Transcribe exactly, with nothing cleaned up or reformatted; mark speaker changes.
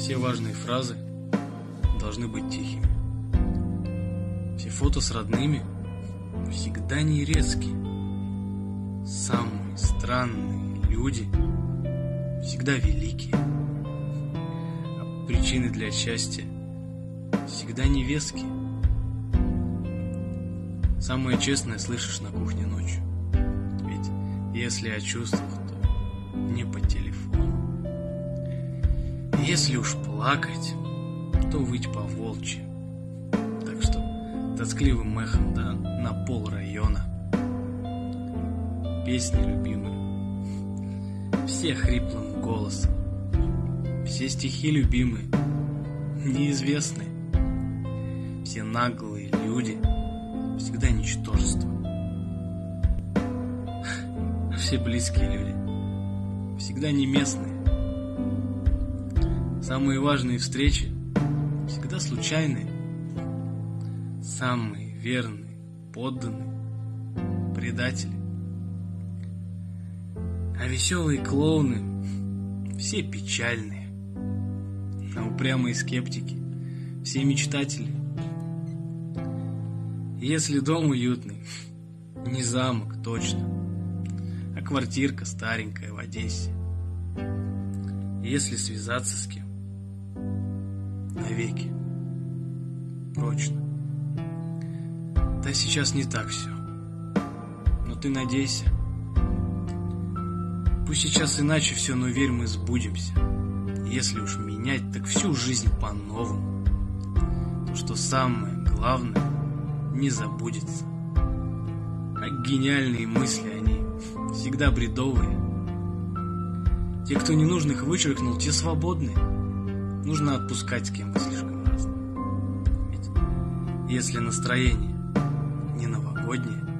Speaker 1: Все важные фразы должны быть тихими. Все фото с родными всегда не резкие. Самые странные люди всегда великие. А причины для счастья всегда невеские. Самое честное слышишь на кухне ночью. Ведь если о чувствах, то не по телефону. Если уж плакать, то выть по волчьи. Так что тоскливым эхом, да, на пол района. Песни любимые, все хриплым голосом. Все стихи любимые, неизвестные. Все наглые люди всегда ничтожество. Все близкие люди всегда не местные. Самые важные встречи всегда случайные. Самые верные, подданные предатели. А веселые клоуны все печальные. А упрямые скептики все мечтатели. Если дом уютный, не замок точно, а квартирка старенькая в Одессе. Если связаться с кем, навеки, прочно. Да сейчас не так все, но ты надейся. Пусть сейчас иначе все, но верь, мы сбудемся. Если уж менять, так всю жизнь по-новому. То, что самое главное, не забудется. А гениальные мысли, они всегда бредовые. Те, кто ненужных вычеркнул, те свободные. Нужно отпускать, с кем вы слишком разные. Ведь если настроение не новогоднее,